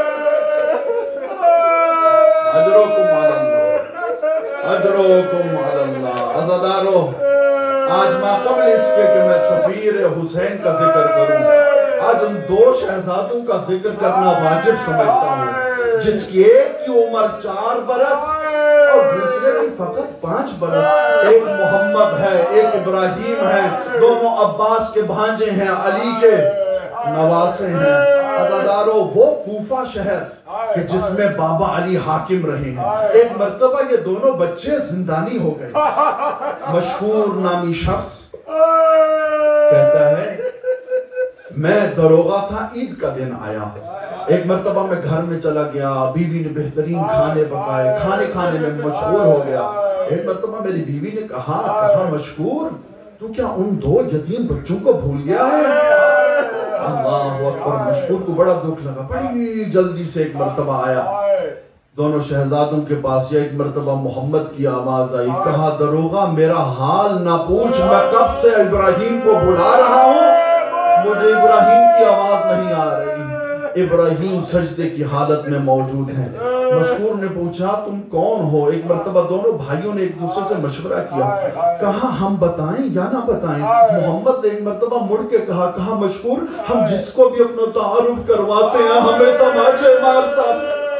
اجرکم علی اللہ، اجرکم علی اللہ. عزادارو، آج ما قبل اس کے کہ میں سفیر حسین کا ذکر کروں، آج ان دو شہزادوں کا ذکر کرنا واجب سمجھتا ہوں، جس کی ایک کی عمر چار برس اور دوسرے کی فقط پانچ برس. ایک محمد ہے، ایک ابراہیم ہے، دونوں عباس کے بھانجے ہیں، علی کے نواسے ہیں. عزادارو، وہ کوفہ شہر کہ جس میں بابا علی حاکم رہے ہیں، ایک مرتبہ یہ دونوں بچے زندانی ہو گئے. مشہور نامی شخص کہتا ہے میں دروغہ تھا، عید کا دن آیا، ایک مرتبہ میں گھر میں چلا گیا، بیوی نے بہترین کھانے پکائے، کھانے کھانے میں مشغول ہو گیا. ایک مرتبہ میری بیوی نے کہا کہا مشکور، تو کیا ان دو یتیم بچوں کو بھول گیا ہے؟ اللہ اکبر. مشکور کو بڑا دکھ لگا، بڑی جلدی سے ایک مرتبہ آیا دونوں شہزادوں کے پاس. یا ایک مرتبہ محمد کی آواز آئی، کہا دروغہ میرا حال نہ پوچھ، میں کب سے ابراہیم کو بلا رہا ہوں، مجھے ابراہیم کی آواز نہیں آ رہی. ابراہیم سجدے کی حالت میں موجود ہیں. مشکور نے پوچھا تم کون ہو؟ ایک مرتبہ دونوں بھائیوں نے ایک دوسرے سے مشورہ کیا، کہا ہم بتائیں یا نہ بتائیں؟ محمد نے ایک مرتبہ مڑ کے کہا کہا مشکور، ہم جس کو بھی اپنا تعارف کرواتے ہیں ہمیں تماچے مارتا،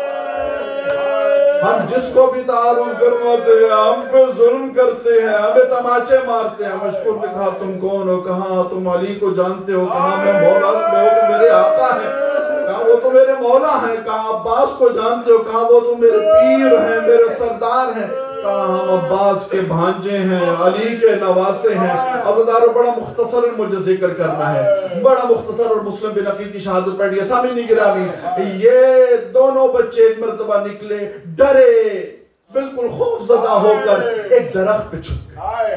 ہم جس کو بھی تعارف کرواتے ہیں ہم پہ ظلم کرتے ہیں، ہمیں تماچے مارتے ہیں. مشکور نے کہا تم کون ہو؟ کہا تم علی کو جانتے ہو؟ کہا میں مولا میں تو میرے آقا ہیں. کہا وہ تو میرے مولا ہیں. کہا عباس کو جانتے ہو؟ کہا وہ تو میرے پیر ہیں، میرے سردار ہیں. کہا ہم عباس کے بھانجے ہیں، علی کے نواسے ہیں. عزادارو، بڑا مختصر مجھے ذکر کرنا ہے، بڑا مختصر، اور مسلم بن عقیل کی شہادت پڑھ لیا. سامعین گرامی، یہ دونوں بچے ایک مرتبہ نکلے ڈرے، بالکل خوف زدہ ہو کر ایک درخت پہ چھپ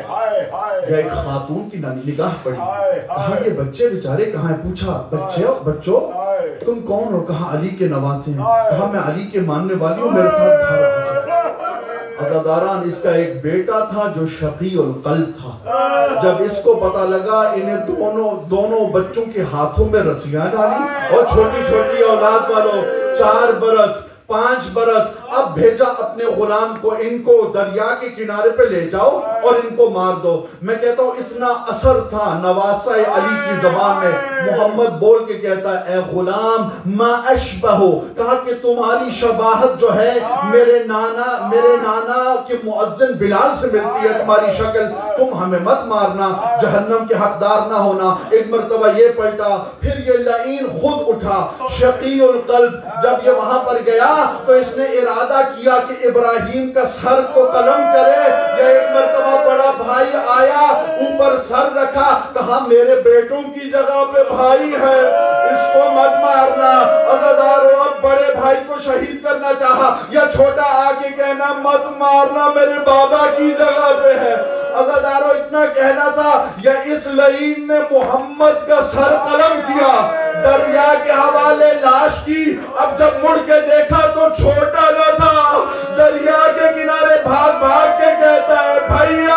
گئے. ایک خاتون کی نگاہ پڑی، کہا یہ بچے بیچارے کہاں ہیں؟ پوچھا بچے بچوں تم کون ہو؟ کہا علی کے نواسے ہیں. کہا میں علی کے ماننے والی ہوں، میرے ساتھ گھر آ. عزاداران، اس کا ایک بیٹا تھا جو شقی القلب تھا. جب اس کو پتا لگا انہیں دونوں دونوں بچوں کے ہاتھوں میں رسیاں ڈالی، اور چھوٹی چھوٹی اولاد والوں، چار برس پانچ برس، اب بھیجا اپنے غلام کو ان کو دریا کے کنارے پہ لے جاؤ اور ان کو مار دو. میں کہتا ہوں اتنا اثر تھا نواسہ علی کی زبان میں. محمد بول کے کہتا ہے اے غلام ما اشبہو، کہا کہ تمہاری شباہت جو ہے میرے نانا میرے نانا کے مؤذن بلال سے ملتی ہے تمہاری شکل، تم ہمیں مت مارنا، جہنم کے حقدار نہ ہونا. ایک مرتبہ یہ پلٹا، پھر یہ لعین خود اٹھا شقی القلب. جب یہ وہاں پر گیا تو اس نے ارادہ کیا کہ ابراہیم کا سر کو قلم کرے. یا ایک مرتبہ بڑا بھائی آیا، اوپر سر رکھا، کہا میرے بیٹوں کی جگہ پہ بھائی ہے، اس کو مت مارنا. عزادارو، اب بڑے بھائی کو شہید کرنا چاہا، یا چھوٹا آ کے کہنا مت مارنا میرے بابا کی جگہ پہ ہے. عزادارو، اتنا کہنا تھا یا اس لعین نے محمد کا سر قلم کیا، دریا کے حوالے لاش کی. اب جب مڑ کے دیکھا تو چھوٹا نہ تھا، دریا کے کنارے بھاگ بھاگ کے کہتا ہے بھائیا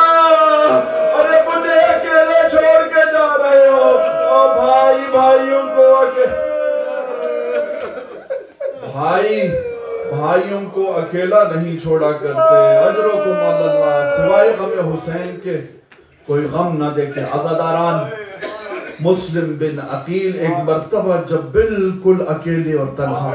ارے مجھے اکیلے چھوڑ کے جا رہے ہو. اور بھائی بھائیوں کو بھائی بھائیوں کو اکیلا نہیں چھوڑا کرتے. اجرکم اللہ، سوائے غم حسین کے کوئی غم نہ دیکھیں. عزاداران، مسلم بن عقیل ایک مرتبہ جب بالکل اکیلے اور تنہا،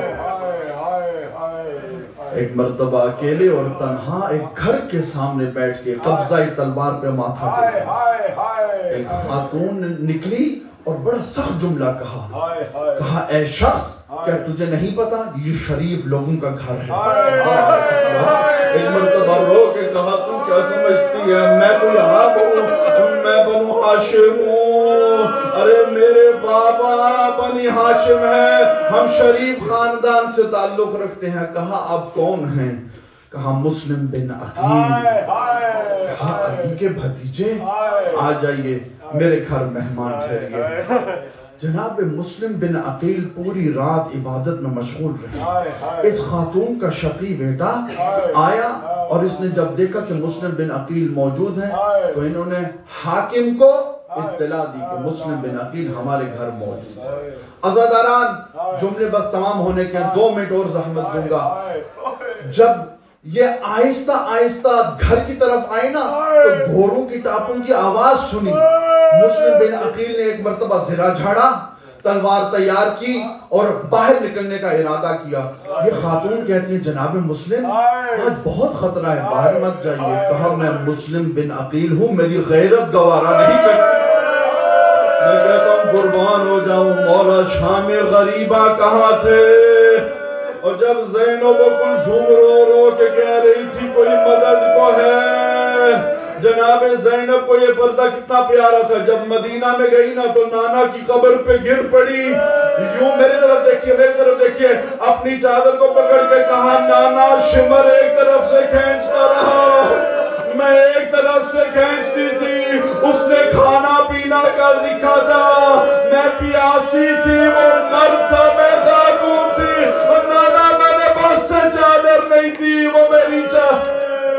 ایک مرتبہ اکیلے اور تنہا ایک گھر کے سامنے بیٹھ کے قبضہ تلوار پہ ماتھا ٹیکا، ایک خاتون نکلی اور بڑا سخت جملہ کہا، کہا اے شخص کیا تجھے نہیں پتا یہ شریف لوگوں کا گھر ہے؟ ایک مرتبہ رو کے کہا تو کیا سمجھتی ہے میں کوئی عرب ہوں، میں بنو ہاشم ہوں، ارے میرے بابا بنی ہاشم ہے، ہم شریف خاندان سے تعلق رکھتے ہیں. کہا اب کون ہیں؟ کہا مسلم بن عقیل. کہا علی کے بھتیجے آ جائیے میرے گھر مہمان ٹھہریے. جناب مسلم بن عقیل پوری رات عبادت میں مشغول رہے. اس خاتون کا شقی بیٹا آیا اور اس نے جب دیکھا کہ مسلم بن عقیل موجود ہیں تو انہوں نے حاکم کو اطلاع دی کہ مسلم بن عقیل ہمارے گھر موجود ہے. عزاداران، جملے بس تمام ہونے کے دو منٹ اور زحمت دوں گا. جب یہ آہستہ آہستہ گھر کی طرف آئی نا تو گھوڑوں کی ٹاپوں کی آواز سنی. مسلم بن عقیل نے ایک مرتبہ زرہ جھاڑا تلوار تیار کی اور باہر نکلنے کا ارادہ کیا. یہ خاتون کہتی ہیں جناب مسلم آج بہت خطرہ ہے, باہر مت جائیے. کہا میں مسلم بن عقیل ہوں, میری غیرت گوارا نہیں کرتی. میں کہتا ہوں قربان ہو جاؤں مولا شام غریبہ کہاں تھے. اور جب زینب و کلثوم رو رو کے کہہ رہی تھی کوئی مدد کو ہے, جناب زینب کو یہ پردہ کتنا پیارا تھا. جب مدینہ میں گئی نا تو نانا کی قبر پہ گر پڑی. یوں میری طرف دیکھیے, میری طرف دیکھیے, اپنی چادر کو پکڑ کے کہا نانا شمر ایک طرف سے کھینچتا رہا, میں ایک طرف سے کھینچتی تھی. اس نے کھانا پینا کر رکھا تھا, میں پیاسی تھی, وہ مرد تھا, میں خاتون تھی. اور نانا میں نے بس سے چادر نہیں تھی, وہ میری چادر.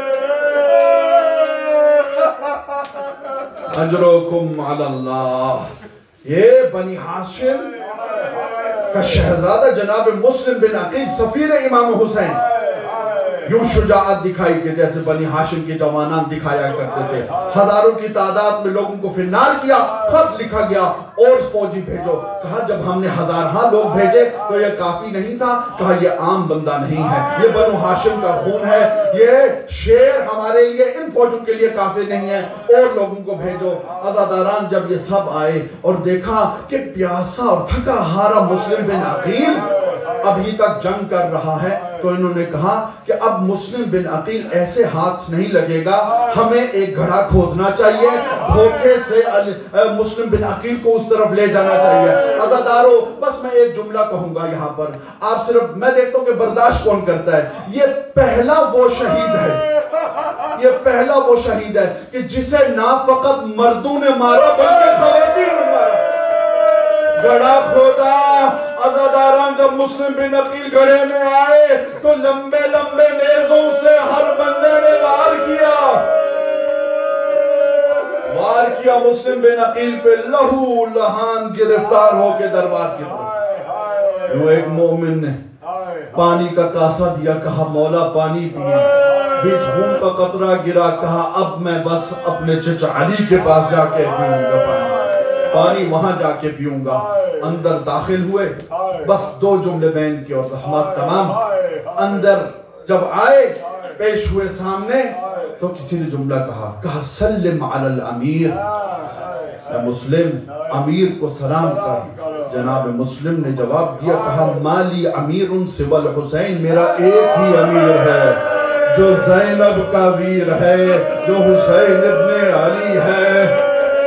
اجرکم علی اللہ. یہ بنی ہاشم کا شہزادہ جناب مسلم بن عقیل سفیر امام حسین یوں شجاعت دکھائی کہ جیسے بنی ہاشم کے جوانان دکھایا کرتے تھے. ہزاروں کی تعداد میں لوگوں کو فنار کیا. خط لکھا گیا اور فوجی بھیجو. کہا جب ہم نے ہزارہا لوگ بھیجے تو یہ کافی نہیں تھا. کہا یہ عام بندہ نہیں ہے, یہ بنو ہاشم کا خون ہے, یہ شیر ہمارے لیے ان فوجوں کے لیے کافی نہیں ہے, اور لوگوں کو بھیجو. عزاداران جب یہ سب آئے اور دیکھا کہ پیاسا اور تھکا ہارا مسلم بن عقیل ابھی تک جنگ کر رہا ہے, تو انہوں نے کہا کہ اب مسلم بن عقیل ایسے ہاتھ نہیں لگے گا, ہمیں ایک گھڑا کھودنا چاہیے, دھوکے سے مسلم بن عقیل کو اس طرف لے جانا چاہیے. عزادارو بس میں ایک جملہ کہوں گا یہاں پر, آپ صرف میں دیکھتا ہوں کہ برداشت کون کرتا ہے. یہ پہلا وہ شہید ہے, یہ پہلا وہ شہید ہے کہ جسے نہ فقط مردوں نے مارا بلکہ خواتین نے مارا. گھڑا کھودا. عزاداران جب مسلم بن عقیل گھڑے میں آئے تو لمبے لمبے نیزوں سے ہر بندے نے وار کیا وار کیا مسلم بن عقیل پہ لہو لہان گرفتار ہو کے دربار کی طرف. یوں ایک مومن نے پانی کا کاسا دیا, کہا مولا پانی پیے. بیچ خون کا قطرہ گرا, کہا اب میں بس اپنے چچا علی کے پاس جا کے پیوں گا پانی, پانی وہاں جا کے پیوں گا. اندر داخل ہوئے, بس دو جملے بین کے اور زحمات تمام. اندر جب آئے پیش ہوئے سامنے تو کسی نے جملہ کہا, کہا سلم علی الامیر, اے مسلم امیر کو سلام کر. جناب مسلم نے جواب دیا, کہا مالی امیر سوى الحسین, میرا ایک ہی امیر ہے جو زینب کا ویر ہے, جو حسین ابن علی ہے.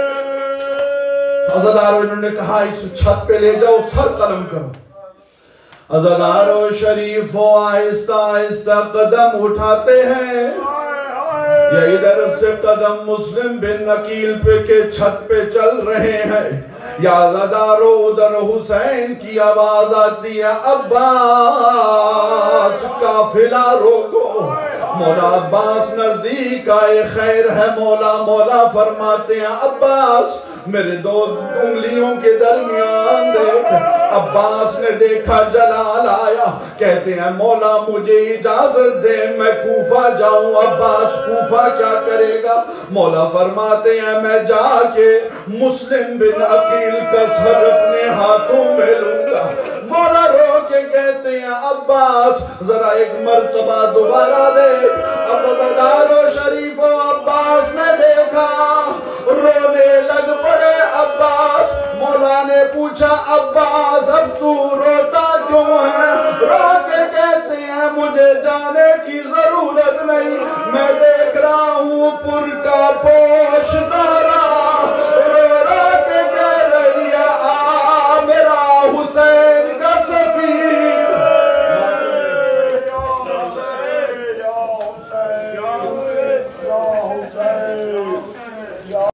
عزادارو انہوں نے کہا اس چھت پہ لے جاؤ, سر قلم کرو. عزادارو شریف و آہستہ آہستہ قدم اٹھاتے ہیں. یہ ادھر سے قدم مسلم بن عقیل پہ کے چھت پہ چل رہے ہیں. یا عزادارو ادھر حسین کی آواز آتی ہے, عباس قافلہ روکو. مولا عباس نزدیک آئے, خیر ہے مولا. مولا فرماتے ہیں عباس میرے دو انگلیوں کے درمیان دیکھ. عباس نے دیکھا جلال آیا, کہتے ہیں مولا مجھے اجازت دے میں کوفہ جاؤں. عباس کوفہ کیا کرے گا؟ مولا فرماتے ہیں میں جا کے مسلم بن عقیل کا سر اپنے ہاتھوں میں لوں گا. مولا رو کے کہتے ہیں عباس ذرا ایک مرتبہ دوبارہ دیکھ. اب عزادارو شریف و عباس نے دیکھا, رونے لگ پڑے عباس. مولا نے پوچھا عباس اب تو روتا کیوں ہے؟ رو کے کہتے ہیں مجھے جانے کی ضرورت نہیں, میں دیکھ رہا ہوں پر کا پور